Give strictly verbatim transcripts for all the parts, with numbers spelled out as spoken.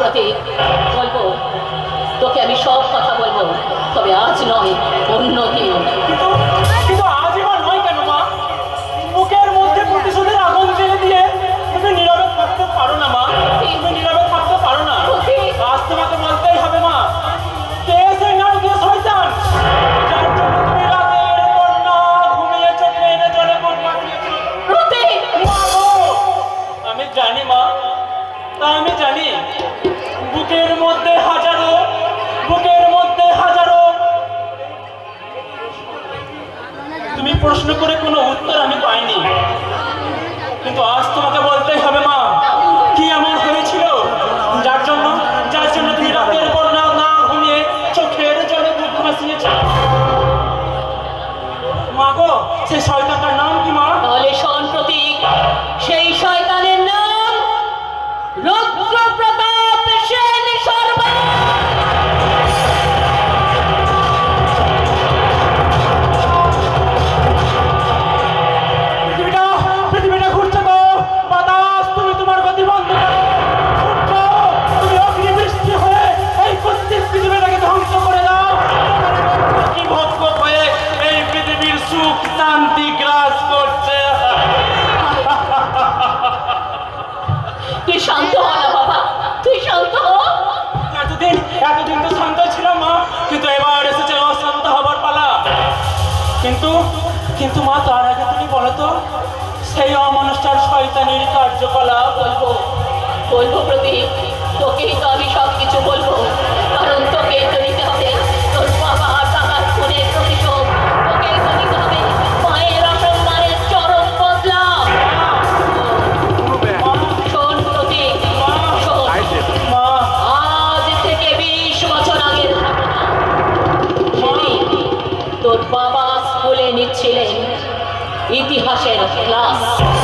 প্রতীক, বলবো তোকে আমি সব কথা বলবো, তবে আজ নয়, অন্য দিন। কিন্তু আজ এবার নয় কেন মা? বুকের মধ্যে প্রতিশোধের আগুন জ্বেলে দিয়ে তুমি নীরবে থাকতে পারো না মা, তুমি নীরবে থাকতে পারো না। আজ তোমাকে বলতেই হবে মা, কে সেই নারকীয় শয়তান যার জন্য তুমি রাতের পর না ঘুমিয়ে চোখে এনে জলে মুখ মাখিয়েছো? মা গো, আমি জানি মা, তা আমি জানি বুকের মধ্যে হাজারো বুকের মধ্যে হাজারো তুমি প্রশ্ন করে কোনো উত্তর আমি পাইনি, কিন্তু আজ তোমাকে বলতেই হবে মা, কি এমন হয়েছিল যার জন্য যার জন্য তুমি রাতের পর না না ঘুমিয়ে চোখের জলে বুক ভাসিয়েছ? মা গো, সেই শয়তানটার নাম কি মা? তাহলে শোন প্রতীক, সেই শয়তানের নাম রুদ্র প্রতাপ সেন শর্মা। পৃথিবীটা পৃথিবীটা ঘুরছে তো বাতাস, তুমি তোমার গতি বন্ধ করো, ঘুরছো, তুমি অগ্নিবৃষ্টি হয়ে এই প্রত্যেক পৃথিবীটাকে ধ্বংস করে দাও। কি ভক্ত হয়ে এই পৃথিবীর সুখ শান্তি গ্রাস করছে। তুই শান্ত হ না বাবা, তুই শান্ত হ। এতদিন এতদিন তো শান্ত ছিলাম মা, কিন্তু এবার এসেছে অশান্ত হবার পালা। কিন্তু কিন্তু মা, তার আগে তুমি বলো তো, সেই অমানুষটার শয়তানির কার্যকলাপ বলবো বলবো প্রতীক, তোকেই তো আমি সব কিছু বলবো, কারণ তোকেই তো নিতে হবে তোর বাবা টাকার খুনের প্রতিশোধ, তোকেই তো নিতে হবে মায়ের অসম্মানের চরম বদলা। শোন প্রতীক, শোন, মা। আজ থেকে বিশ বছর আগের ঘটনা। সেদিন তোর বাবা স্কুলে নিচ্ছিলেন ইতিহাসের ক্লাস।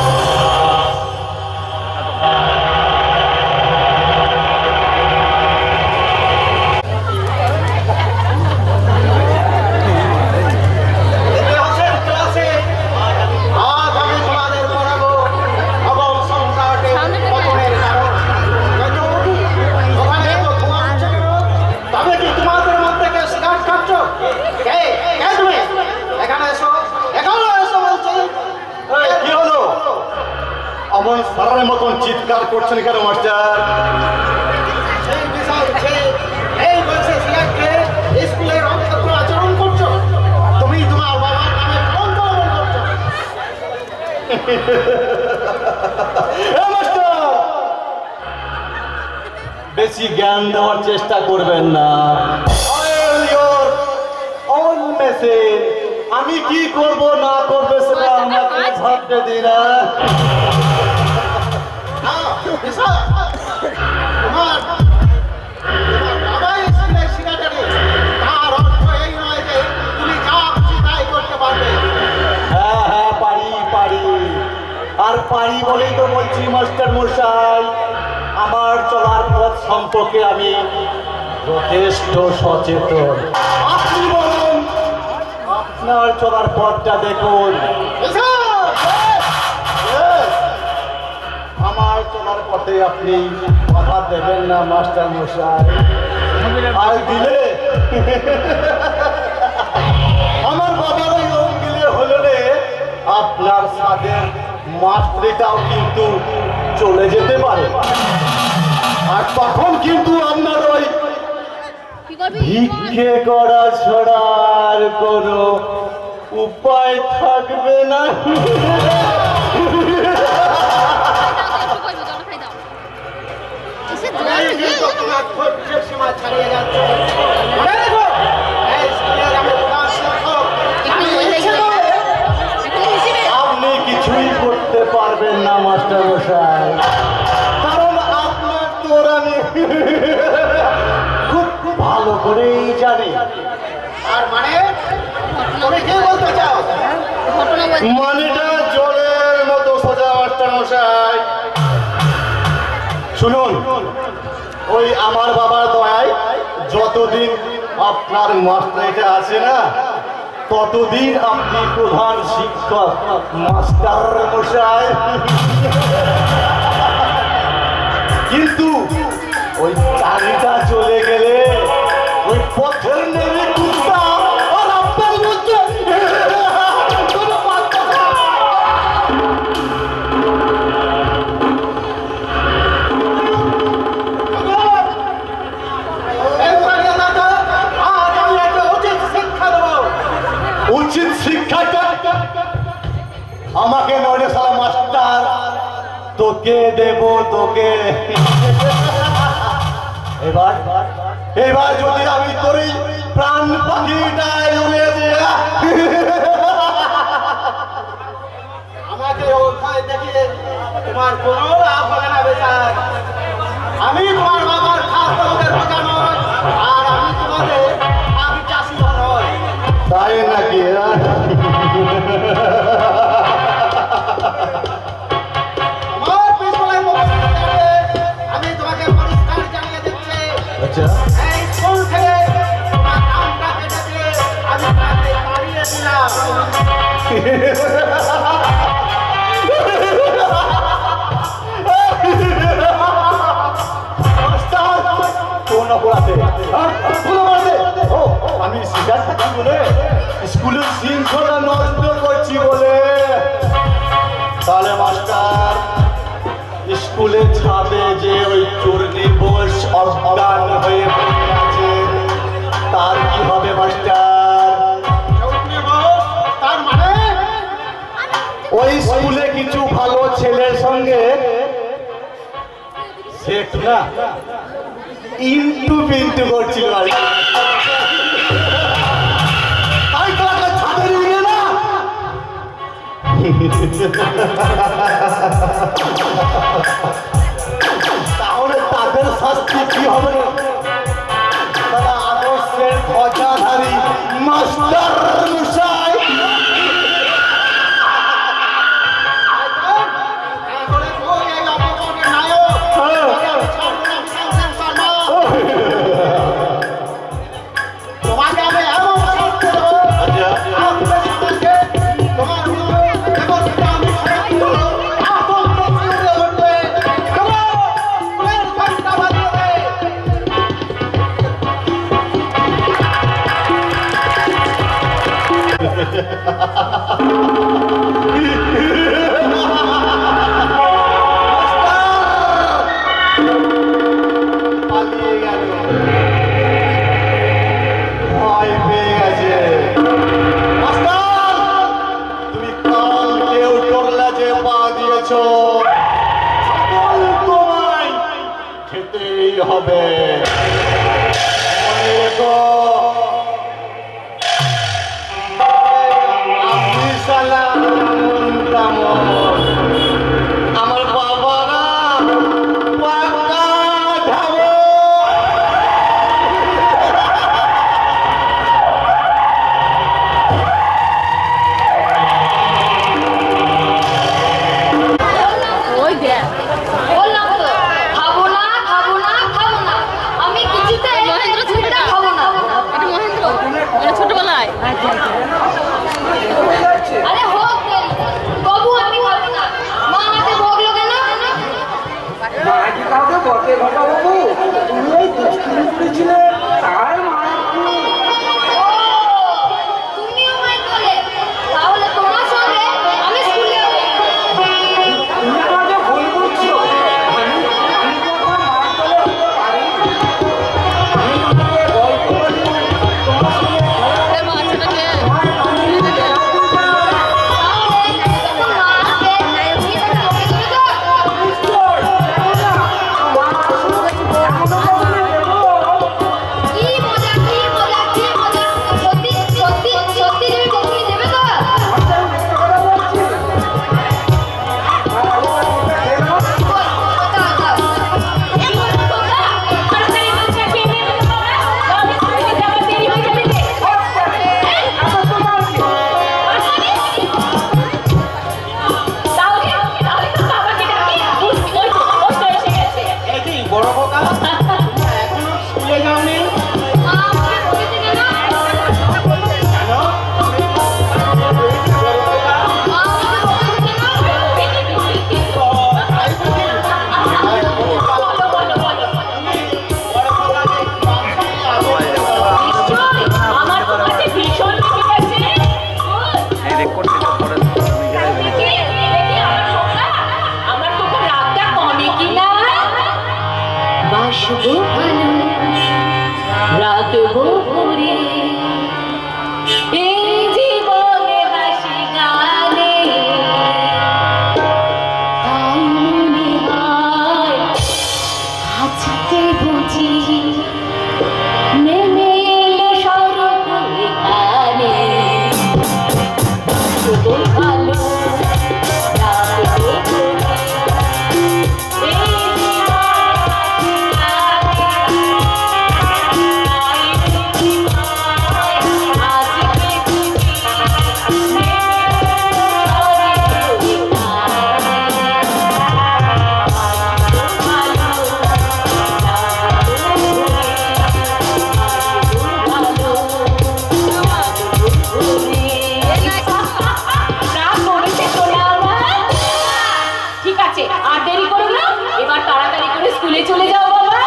অমন সারার মতন চিৎকার করছেন কেন মাস্টার? এই বলছে সিগারেট স্কুলের অন্তত আচরণ করছো, তুমি তোমার বাবার নামে কোন ধরনের করছো? বেশি জ্ঞান দেওয়ার চেষ্টা করবেন না। আমি কি করব না করবো সেটা আমাকে ভাবতে দিন না। তোমার তোমার বাবাই স্কুলের সিগারেটারি, তার অর্থ এই নয় যে তুমি যা খুশি তাই করতে পারবে। হ্যাঁ হ্যাঁ পারি পারি, আর পারি বলেই তো বলছি মাস্টার মশাই, আমার চলার পথ সম্পর্কে আমি যথেষ্ট সচেতন। আপনি বলুন, আপনার চলার পথটা দেখুন। আমার চলার পথে আপনি বাধা দেবেন না মাস্টার মশাই, আর দিলে আমার বাবার ওই অঙ্গিলে হলো রে, আপনার সাদের মাস্টারিটাও কিন্তু চলে যেতে পারে, আর তখন কিন্তু আপনার ওই ভিক্ষে করা ছড়ার কোনো উপায় থাকবে না। আপনি কিছুই করতে পারবেন না মাস্টার মশাই, কারণ আপনার তোর আমি খুব ভালো করেই জানি। আর মানে তুমি কি বলতে চাও? মানেটা জলের মতো সোজা মাস্টার মশাই। শুনুন, ওই আমার বাবার দয়ায় যতদিন আপনার মাস্টারিটা আছে না, ততদিন আপনি প্রধান শিক্ষক মাস্টার মশাই। কিন্তু ওই চারিটা চলে গেলে ওই পথের নেমে কুত্তা আর আপনার মধ্যে কোনো পার্থক্য উচিত শিক্ষাটা আমাকে নয় সালা মাস্টার, তোকে দেব তোকে। এবার এবার যদি আমি তোর প্রাণ পাখিটাই উড়ে দিয়ে আমাকে ওখানে দেখিয়ে তোমার কোনো লাভ হবে না বেচার। আমি তোমার বাবার খাস তোমাদের ভাগা নয়, আর আমি তোমাদের আমি চাষি নয়। তাই নাকি? আমার পিছনে আমি তোমাকে পরিষ্কার জানিয়ে দিচ্ছি, আচ্ছা এই স্কুল থেকে তোমার নামটা কেটে দিয়ে আমি তোমাকে তাড়িয়ে দিলাম। কোন অপরাধে? কোন অপরাধে? ও আমি শিকার থাকি বলে, স্কুলের শৃঙ্খলা নষ্ট করছি বলে। তাহলে মাস্টার স্কুলের ছাদে যে ওই চোরনি বোস অজ্ঞান হয়ে পড়ে আছে, তার কি হবে মাস্টার? তার মানে ওই স্কুলে কিছু ভালো ছেলের সঙ্গে সেট না ইন্টু পিন্টু করছিল আর কি। তাই তো একটা ছাদের নিয়ে না তাহলে তাদের শাস্তি কি হবে? তারা আদর্শের ধ্বজাধারী মাস্টার মশাই। তাহলে তুই এই অপকর্মের নায়ক। তোমাকে আমি এমন শাস্তি দেবো, তোমার আমি পালিয়ে গেল, ভয় পেয়ে গেছে। মাস্টার তুমি কালকে উঠলা যে পা দিয়েছ, সকল তোমায় খেতেই হবে। মনে রেখো আপনি সালা আমার বাবারা পাকা ঢাবো। ওই দেখ, বললাম তো খাবো না খাবো না খাবো না, আমি কিছুতে মহেন্দ্র ছেলেটা খাবো না। এটা মহেন্দ্র এটা ছোটবেলায়। আরে হোক দেরি, তবু আমি খাবো না। মা আমাকে বকলো কেন? মাটি কাউকে বকে ঘটা বাবু, তুমি এই দুষ্কর্ম করেছিলে তাই মারছি। তুমিও মাই বলে, তাহলে তোমার সঙ্গে আমি স্কুলে যাবো। তুমি আমাকে ভুল করছো। আমি আমি তো তোমার মার তলে হতে পারি। আমি তোমাকে গল্প বলি, তোমার সঙ্গে এ মাছটাকে তোমার আমি নিতে বেড়াতে যাই। তাহলে যখন মা আসবে তুমি তাকে বকে দেবে তো? নিশ্চয়, যাবো না। মা আসুক, এখনো বললে দেবো। কি মজা কি মজা কি মজা, সত্যি সত্যি সত্যি তুমি বকে দেবে তো? আচ্ছা, আমি মিথ্যে কথা বলছি। আর আগে বাড়িতে খেয়ে নাও। বল, দাও দাও। এই বল তোমরা তাড়াতাড়ি মাছটা খেয়ে নিয়ে তো তোমরা, আমি স্কুলে যাবার দেরি হয়ে যাবে যে। আচ্ছা, তোমার কি? তাহলে তাহলে তো বাবাকে ডাকি, ওই ওই তো ওই তো এসে গেছে। এই কি বড় খোকা, তোমরা এখনো স্কুলে যাওনি? মা আমাকে বলেছে কেন? কেন? মা আমাকে বলেছে কেন? তাই বুঝি? বলো বলো বলো। তুমি বাসবো ভালো রাখবো ভরে এই জীবনে হাসি গানে তাই মনে হয় আজকে বুঝি নেমে এলো স্বর্গ এখানে বাসবো ভালো রাখবো ভরে চলে যাও বাবা।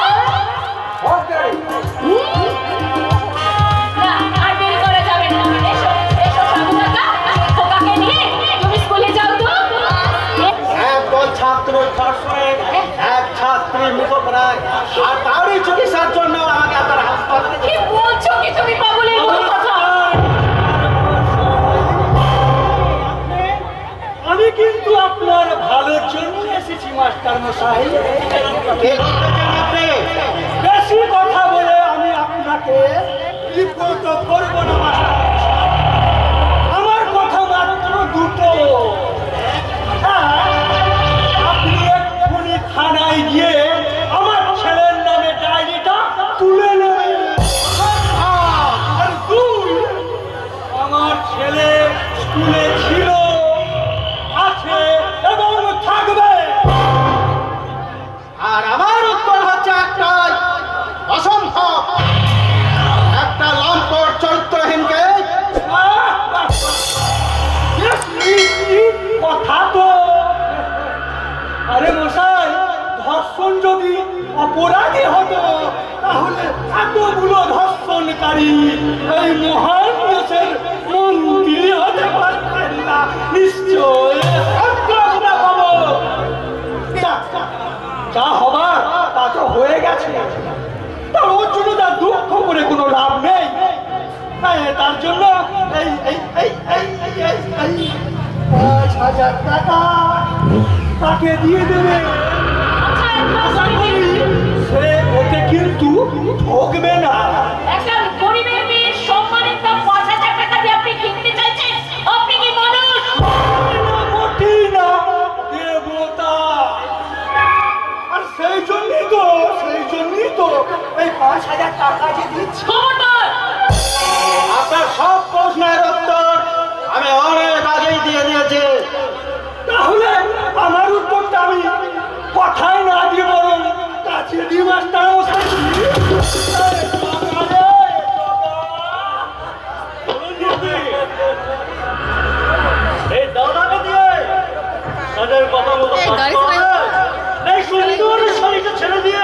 না আর দেরি করা যাবে না। এসো এসো সাধু কাকা, খোকাকে নিয়ে তুমি স্কুলে যাও তো। একদল ছাত্র ধর্ষণে এক ছাত্রী মুখ করায় আর তারই চিকিৎসার জন্য আমাকে আপনার হাসপাতালে কি বলছো কি তুমি পাগলের মতো কথা? আমি কিন্তু আপনার ভালোর জন্য এসেছি মাস্টার মশাই। বেশি কথা বলে আমি আপনাকে বিব্রত করব না মাস্টার মশাই। আমার কথা মাত্র দুটো। আপনি এক্ষুনি থানায় গিয়ে আমার ছেলের নামে ডায়েরিটা তুলে নেবেন। আর দুই, আমার ছেলে স্কুলে ছিল, আছে এবং থাকবে। আর আমার উত্তর হচ্ছে একটাই, অসম্ভব। একটা লম্পট চরিত্রহীনকে কথা তো। আরে মশাই, ধর্ষণ যদি অপরাধী হতো তাহলে এতগুলো ধর্ষণকারী এই মহান দেশের মন্ত্রী হতে পারতেন না। নিশ্চয় যা হবার তা তো হয়ে গেছে। তার ওর জন্য তার দুঃখ করে কোনো লাভ নেই। তার জন্য এই এই এই এই এই এই পাঁচ হাজার টাকা তাকে দিয়ে দেবে। আশা করি সে ওকে কিন্তু ঠকবে না। একটা গরিবের মেয়ের সম্মানের দাম পাঁচ হাজার টাকা দিয়ে আপনি কিনতে চাইছেন? আপনি কি মানুষ? মোটেই না, দেবতা। আর সেই জন্যই তো সেই জন্যই তো এই পাঁচ হাজার টাকা যে দিচ্ছি। খবরদার! আপনার সব প্রশ্নের উত্তর আমি অনেক আগেই দিয়ে দিয়েছি। তাহলে আমার উত্তরটা আমি কথায় না দিয়ে বরং কাছে দিয়ে মাস্টার মশাই। এই দাদাকে দিয়ে তাদের কথা মতো এই সুন্দর শরীরটা ছেড়ে দিয়ে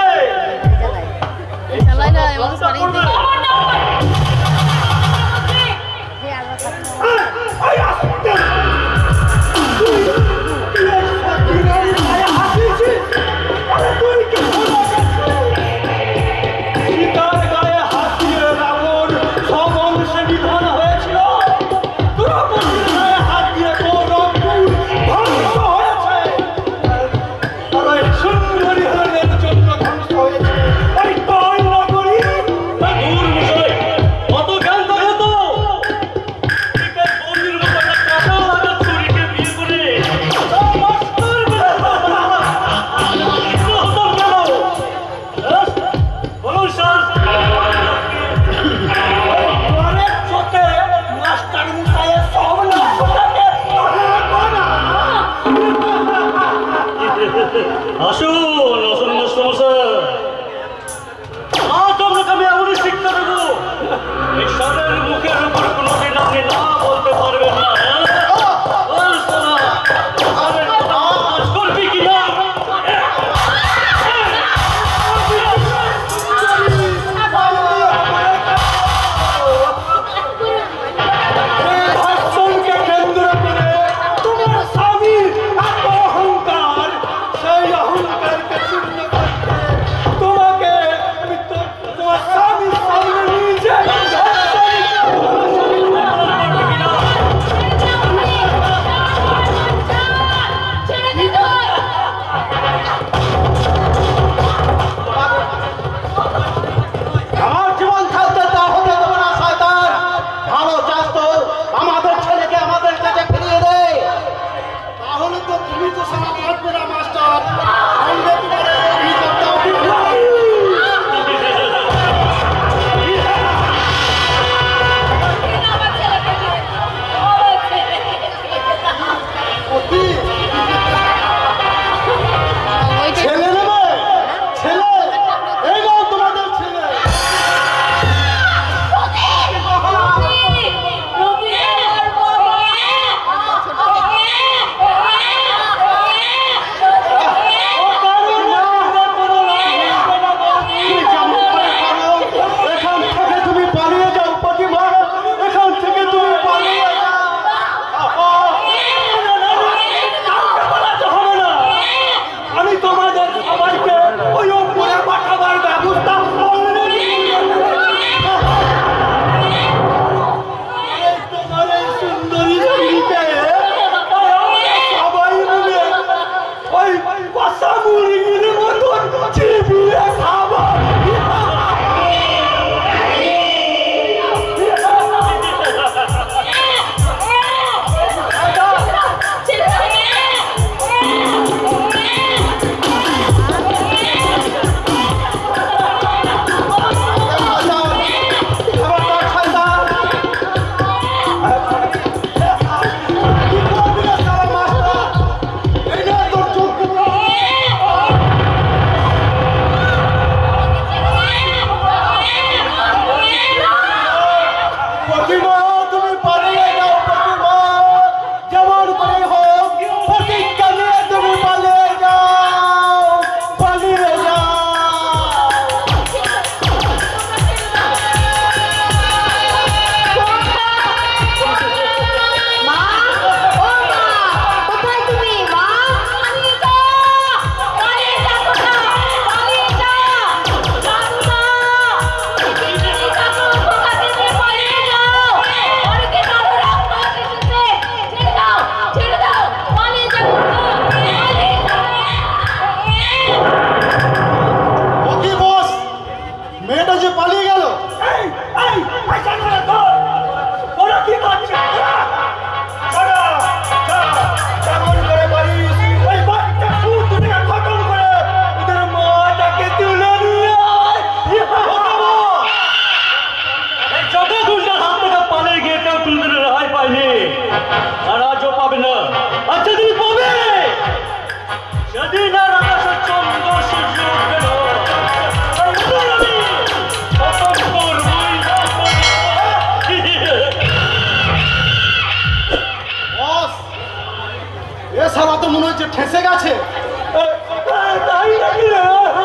ফেঁসে গেছে। তাই নাকি রে?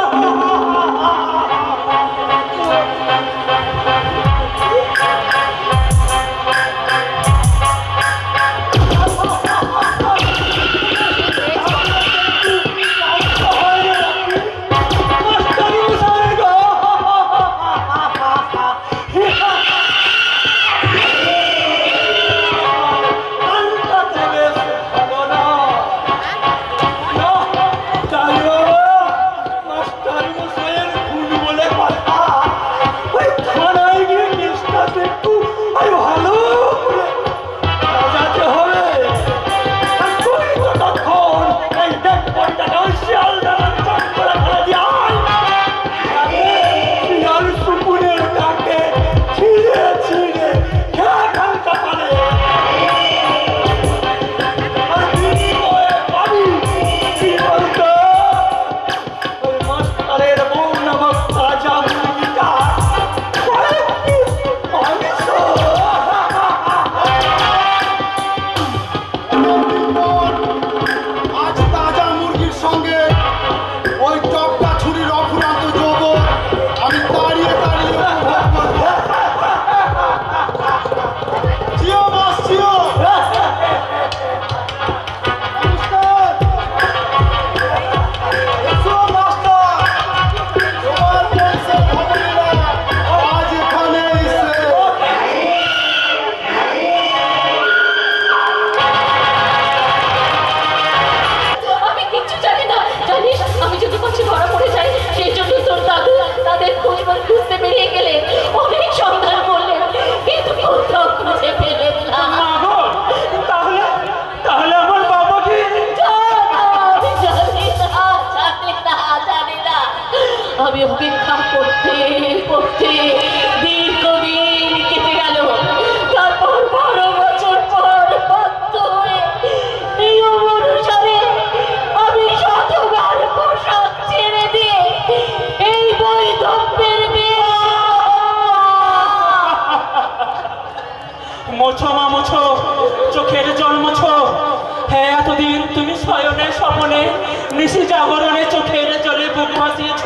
মোছো মা মোছো, চোখের জল মোছো। হ্যাঁ, এতদিন তুমি শয়নে স্বপনে নিশি জাগরণে চোখের জলে বুক ভাসিয়েছ।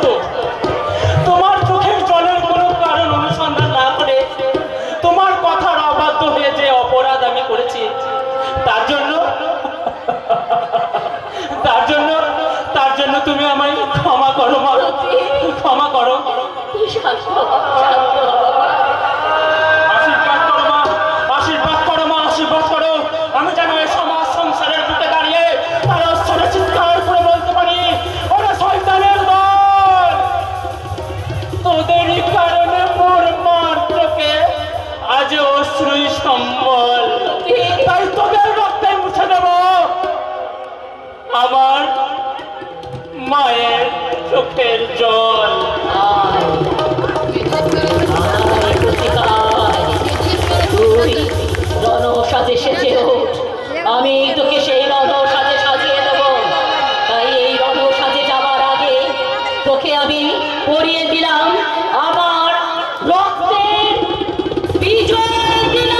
তোমার চোখের জলের কোনো কারণ অনুসন্ধান না করে তোমার কথার অবাধ্য হয়ে যে অপরাধ আমি করেছি, তার জন্য তার জন্য তার জন্য তুমি আমায় ক্ষমা করো মা, ক্ষমা করো। আশীর্বাদ করো মা, আশীর্বাদ করো মা, আশীর্বাদ করো। আমি যেন এই সমাজ সংসারের বুকে দাঁড়িয়ে তার অস্ত্রে চিৎকার করে বলতে পারি, ওরা শয়তানের দল, তোদেরই কারণে মোর মার চোখে আজ অশ্রুই সম্বল। তাই তোদের রক্তে মুছে দেব আমার মায়ের চোখের জল। রণসাজে সেজে ওঠ, আমি তোকে সেই রণসাজে সাজিয়ে দেব। তাই এই রণসাজে যাবার আগে তোকে আমি পরিয়ে দিলাম আমার রক্তের বিজয় দিলাম।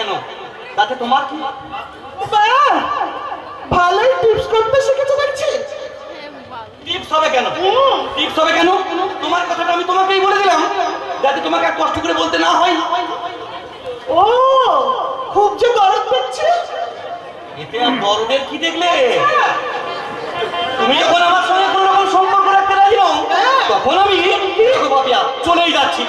কেন? তাতে তোমার কি? ভালোই টিপস করতে শিখেছো দেখছি। টিপস হবে কেন? টিপস হবে কেন? তোমার কথাটা আমি তোমাকেই বলে দিলাম, যাতে তোমাকে আর কষ্ট করে বলতে না হয়। ও খুব যে গরম করছে। এতে আর দরদের কি দেখলে? তুমি যখন আমার সঙ্গে কোনো রকম সম্পর্ক রাখতে রাজি নও, তখন আমি পাপিয়া চলেই যাচ্ছি।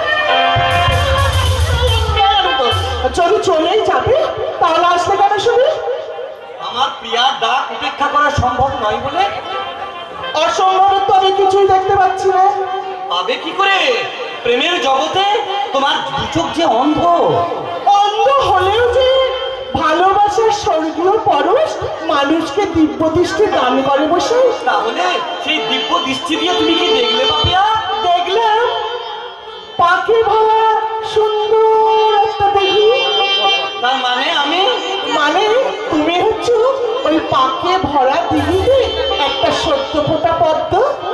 যদি চলেই যাবে তাহলে আসলে কেন শুনি? আমার প্রিয়ার ডাক উপেক্ষা করা সম্ভব নয় বলে। অসম্ভবের তো আমি কিছুই দেখতে পাচ্ছি না। পাবে কি করে? প্রেমের জগতে তোমার দু চোখ যে অন্ধ। অন্ধ হলেও যে ভালোবাসার স্বর্গীয় পরশ মানুষকে দিব্য দৃষ্টি দান করে বসে। তাহলে সেই দিব্য দৃষ্টি দিয়ে তুমি কি দেখলে পাপিয়া? দেখলাম পাখি ভরা সুন্দর একটা দেখি। তার মানে আমি মানে তুমি হচ্ছে ওই পাকে ভরা দিঘিতে একটা সত্য ফোটা পদ্ম।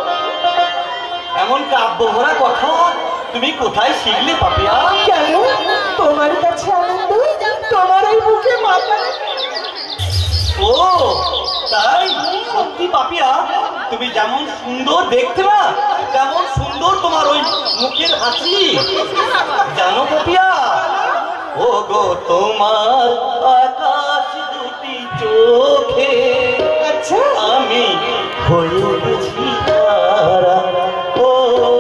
এমন কাব্য ভরা কথা তুমি কোথায় শিখলে পাপিয়া? কেন তোমার কাছে আনন্দ, তোমার ওই বুকে মাথা। ও তাই? সত্যি পাপিয়া, তুমি যেমন সুন্দর দেখতে না, তেমন সুন্দর তোমার ওই মুখের হাসি। জানো পাপিয়া, ও গো তোমার আকাশ দুটি চোখে আচ্ছা আমি হয়ে গেছি তারা। ও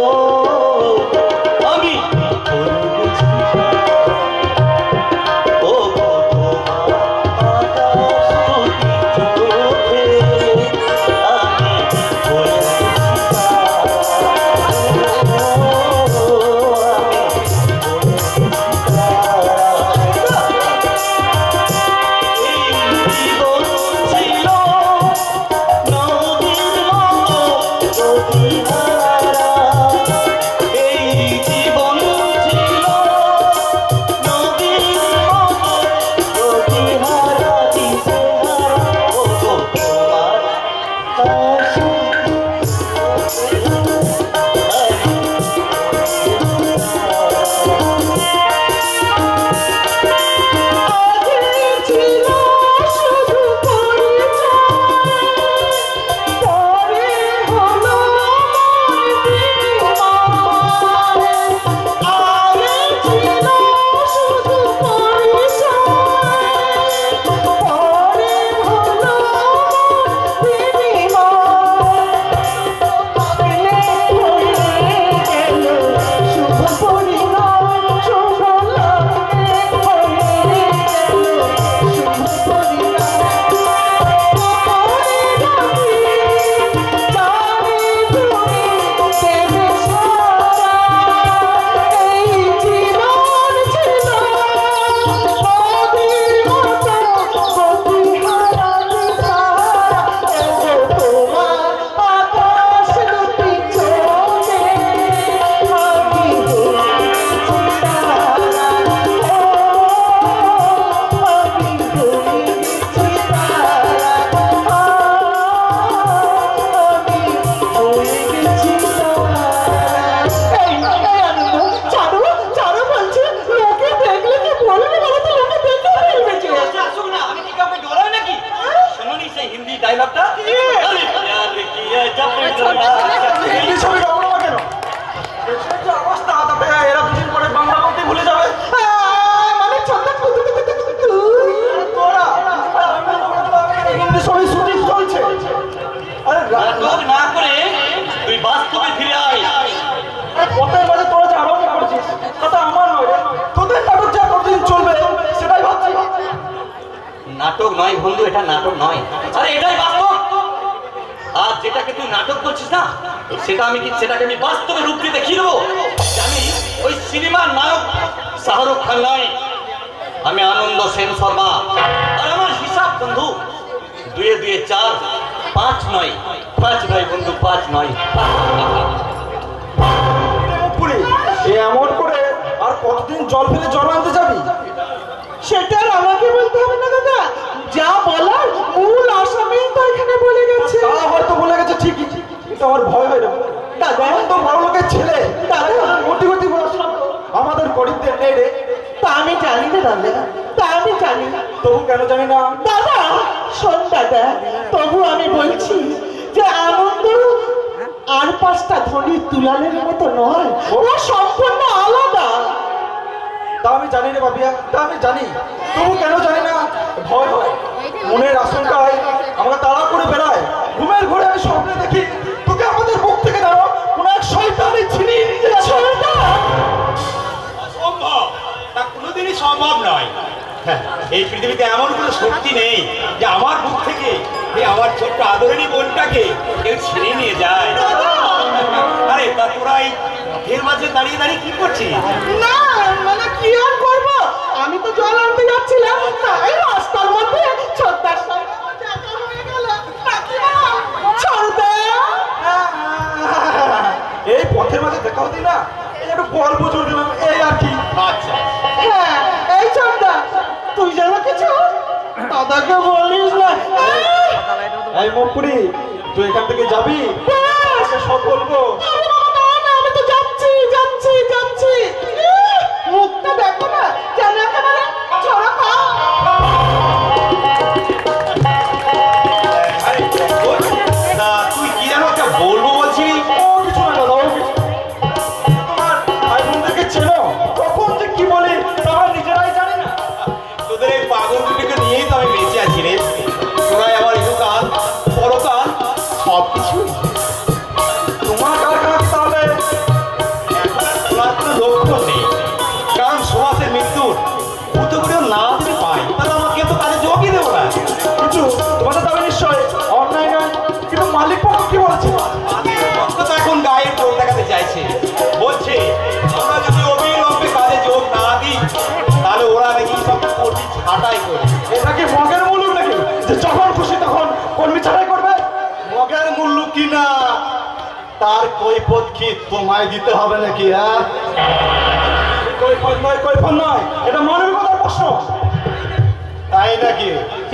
আমি হয়ে গেছি তারা। ও গো তোমার আকাশ দুটি চোখে আমি হয়ে গেছি নাটক নয় বন্ধু, এটা নাটক নয়। আরে এটাই বাস্তব। আর যেটাকে তুই নাটক করছিস না, সেটা আমি কি সেটাকে আমি বাস্তবে রূপ দিয়ে দেখিয়ে দেবো। আমি ওই সিনেমার নায়ক শাহরুখ খান নয়, আমি আনন্দ সেন শর্মা। আর আমার হিসাব বন্ধু দুয়ে দুয়ে চার, পাঁচ নয়। পাঁচ নয় বন্ধু, পাঁচ নয়। এমন করে আর কতদিন জল ফেলে জল আনতে যাবি? সেটা আর আমাকে বলতে হবে না দাদা, যা বলার মূল আসামি তো এখানে বলে গেছে। তা হয়তো বলে গেছে ঠিকই, কিন্তু আমার ভয় হয় না দাদা। তো বড় লোকের ছেলে, দাদা মোটি মোটি আমাদের গরিবদের নেই রে। তা আমি জানি না দাদা, তা আমি জানি। তবু কেন জানি না? দাদা শোন দাদা, তবু আমি বলছি যে আনন্দ আর পাঁচটা ধনির তুলানের মতো নয়, ও সম্পূর্ণ আলাদা। তা আমি জানি রে বাবিয়া, তা আমি জানি, তবু কেন জানি না ভয় হয়, মনের আশঙ্কায় আমাকে তাড়া করে বেড়ায়। ঘুমের ঘরে আমি স্বপ্নে দেখি তোকে আমাদের বুক থেকে দাঁড়ো কোন এক শয়তানি ছিনিয়ে নিয়ে যাচ্ছে। অসম্ভব, তা কোনোদিনই সম্ভব নয়। হ্যাঁ, এই পৃথিবীতে এমন কোনো শক্তি নেই যে আমার বুক থেকে এই আমার ছোট্ট আদরণী বোনটাকে কেউ ছিনিয়ে নিয়ে যায়। আরে তা তোরা এই পথের মাঝে দাঁড়িয়ে দাঁড়িয়ে কি করছিস? না মানে কি আর করবো, আমি তো জল আনতে যাচ্ছিলাম, এই রাস্তার মধ্যে ছোট্টার সঙ্গে দেখা হয়ে গেল। এই পথের মাঝে দেখা হতি না, এই একটু গল্প চলছিলাম, এই আর কি। আচ্ছা, হ্যাঁ এই ছোট্টা, তুই যেন কিছু দাদাকে বলিস না। এই মুকুড়ি, তুই এখান থেকে যাবি, সব বলবো। আমি তো যাচ্ছি যাচ্ছি যাচ্ছি, মুখটা দেখো না যেন একেবারে ছড়া খা। আরে তা তুই কি যেন একটা বলবো বলছিস? ও কিছু না দাদা, ও কিছু। তোমার ভাই বোনদেরকে চেনো, কখন যে কি বলি তারা নিজেরাই জানি না। তোদের এই পাগল দুটিকে নিয়েই তো আমি বেঁচে আছি রে। তোরাই আমার ইহকাল পরকাল সব কিছু। তোমার কার কাছে তাহলে এখন আর তোলার কোনো লক্ষণ নেই, কারণ সুভাষের মৃত্যুর পুতগুলো না যদি পাই তাহলে আমাকে তো কাজে যোগই দেবো না। কিছু তোমাদের দাবি নিশ্চয় অন্যায় নয়, কিন্তু মালিক পক্ষ কি বলছে? মালিকের পক্ষ তো এখন গায়ের জোর দেখাতে চাইছে, বলছে আমরা যদি অবিলম্বে কাজে যোগ না দিই তাহলে ওরা নাকি সব কর্মী ছাঁটাই করবে। এটা কি মগের মূল্য নাকি যে যখন খুশি তখন কর্মী ছাড়াই করবে? মগের মূল্য কিনা তার কৈফত কি তোমায় দিতে হবে নাকি? হ্যাঁ, কৈফত নয়, কৈফত নয়, এটা মানবিকতার প্রশ্ন। তাই নাকি?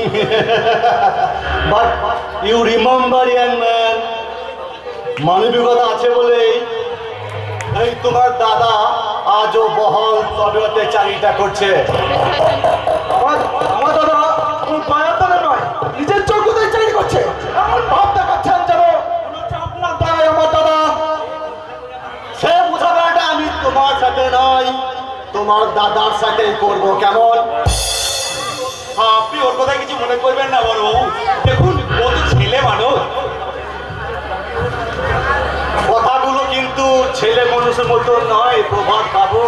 But you remember young man, মানবিকতা আছে বলেই এই তোমার দাদা আজও বহল তবিয়তে চাকরিটা করছে। আমার আমার দাদা কোনো দয়ার দাদা নয়, নিজের যোগ্যতায় চাকরি করছে। এমন ভাব দেখাচ্ছেন যেন কোনো চাপ না দেয় আমার দাদা। সে বোঝাবেটা আমি তোমার সাথে নয়, তোমার দাদার সাথেই করবো, কেমন? আপনি ওর কথায় কিছু মনে করবেন না বড় বাবু, দেখুন ও তো ছেলে মানুষ। কথাগুলো কিন্তু ছেলে মানুষের মতো নয় প্রভাত বাবু।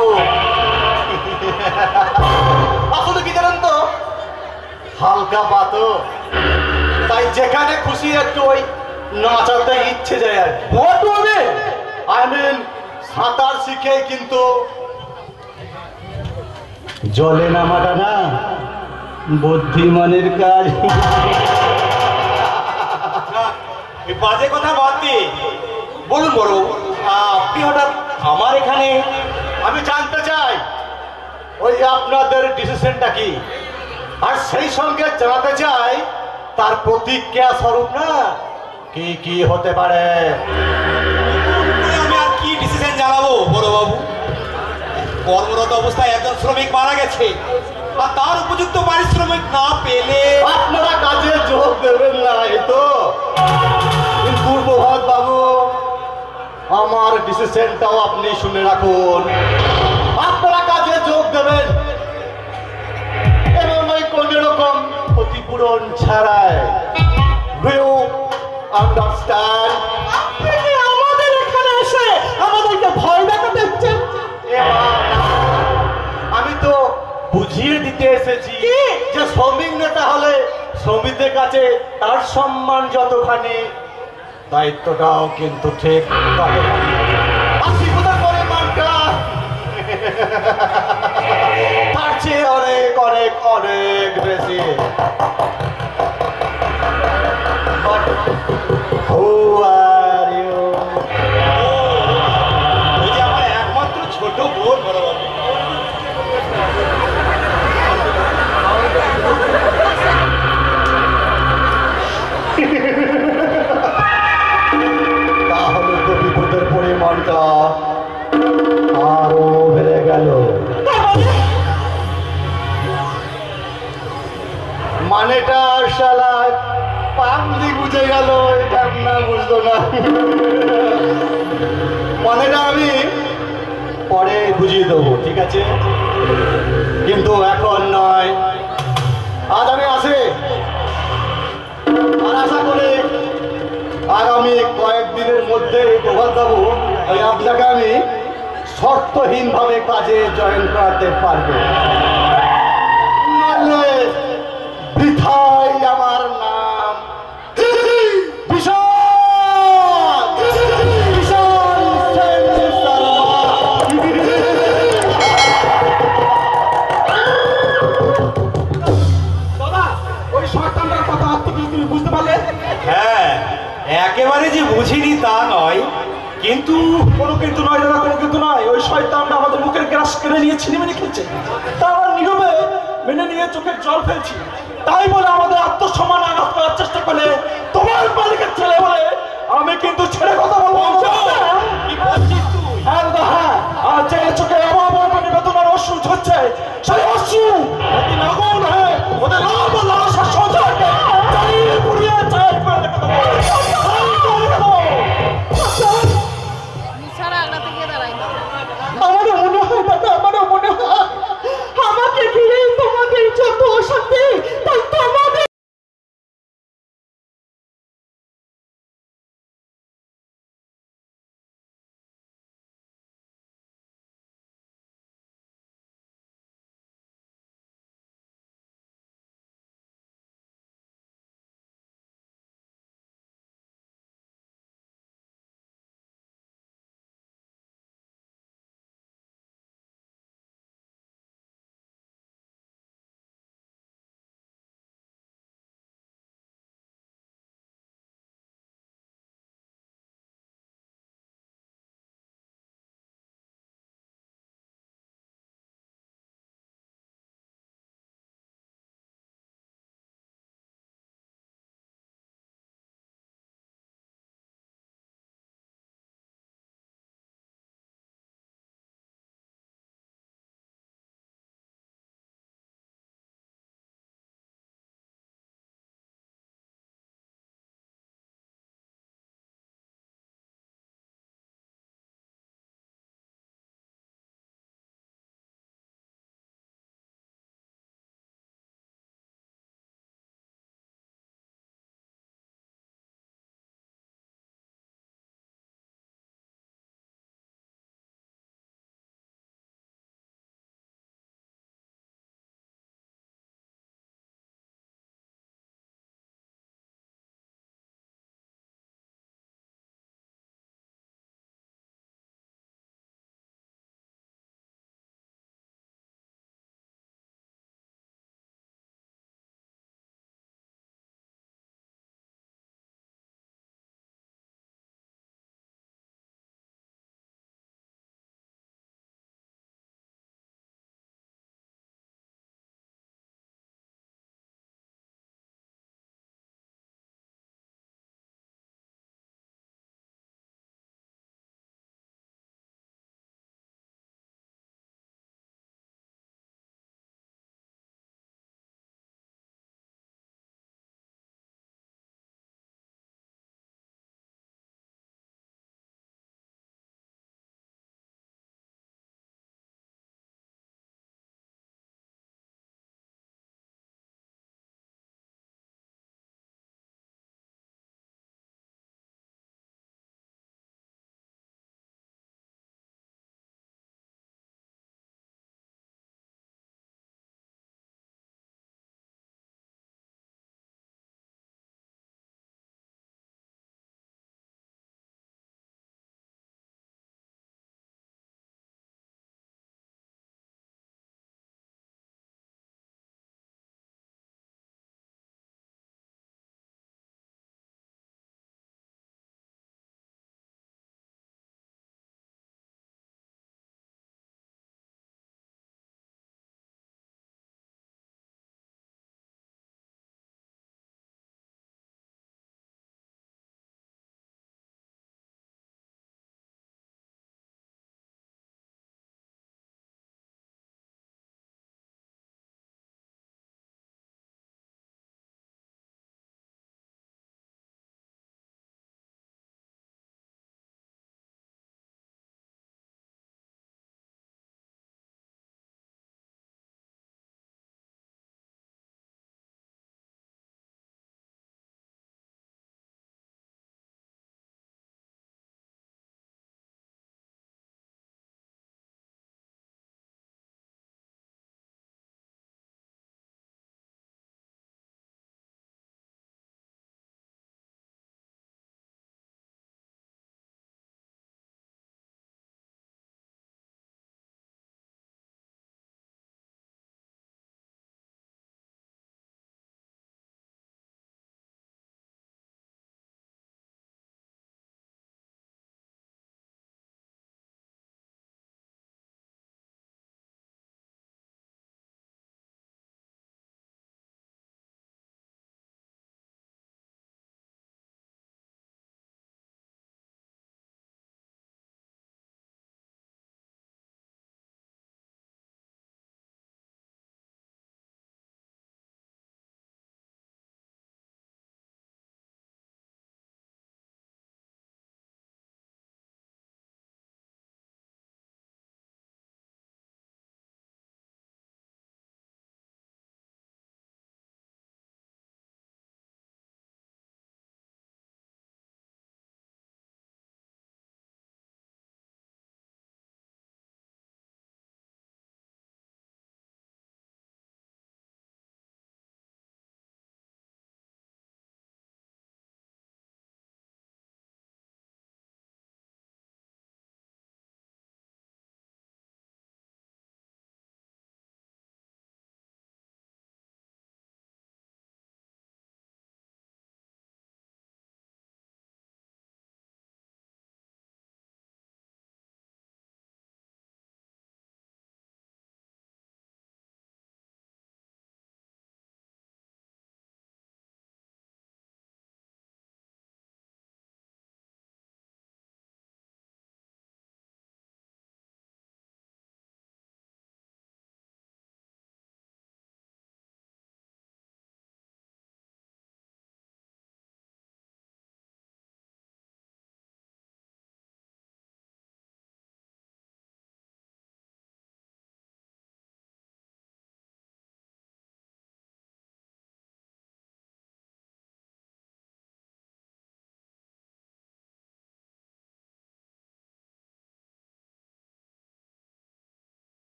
আসলে কি জানেন তো, হালকা পাতো, তাই যেখানে খুশি একটু ওই নাচাতে ইচ্ছে যায় আর হোয়াট হবে। আই মিন সাঁতার শিখে কিন্তু জলে নামাটা না বুদ্ধিমানের কাজ। এই বাজে কথা বাদ দিয়ে বলুন বড় বাবু, আপনি হঠাৎ আমার এখানে? আমি জানতে চাই ওই আপনাদের ডিসিশনটা কি, আর সেই সঙ্গে জানাতে চাই তার প্রতিক্রিয়া স্বরূপ না কি কি হতে পারে। আমি আর কি ডিসিশন জানাবো বড় বাবু? কর্মরত অবস্থায় একজন শ্রমিক মারা গেছে, আর তার উপযুক্ত পারিশ্রমিক না পেলে আপনারা কাজে যোগ দেবেন না, এই তো। কিন্তু প্রভাত বাবু, আমার ডিসিশনটাও আপনি শুনে রাখুন। আপনারা কাজে যোগ দেবেন এবং ওই কোন রকম ক্ষতিপূরণ ছাড়াই। Do you understand? আপনি কি আমাদের এখানে এসে আমাদেরকে ভয় দেখাতে চাচ্ছেন? আমি তো বুঝিয়ে দিতে এসেছি যে শ্রমিক নেতা হলে শ্রমিকদের কাছে তার সম্মান যতখানি, দায়িত্বটাও কিন্তু ঠিক ততখানি। আশীর্বাদ করে মানটা তার চেয়ে অনেক অনেক অনেক বেশি। Who are you? ওই যে আমার একমাত্র ছোট বোন বড় বাবু। তাহলে তো বিপদের পরিমাণটা আরো বেড়ে গেল। বুঝে গেল, এটা না বুঝলো না। মানেটা আমি পরে বুঝিয়ে দেবো, ঠিক আছে? কিন্তু এখন নয়, আজ আমি আসি। আর আশা করি আগামী কয়েকদিনের মধ্যে প্রভাত বাবু ওই আপনাকে আমি শর্তহীনভাবে কাজে জয়েন করাতে পারবো। নইলে বৃথাই আমার নাম বিশাল বিশাল সেন শর্মা। দাদা, ওই শয়তানটার কথা তুমি তুমি বুঝতে পারলে? হ্যাঁ, একেবারে যে বুঝিনি তা নয়, কিন্তু কোনো কিন্তু নয় দাদা, কোনো কিন্তু নয়। ওই শয়তানটা আমাদের মুখের গ্রাস কেড়ে নিয়ে ছিনিমিনি খেলছে, তা আমরা নীরবে মেনে নিয়ে চোখের জল ফেলছি। তাই বলে আমাদের আত্মসম্মান আঘাত করার চেষ্টা করলে তোমার মালিকের ছেলে বলে আমি কিন্তু ছেড়ে কথা বলবো না।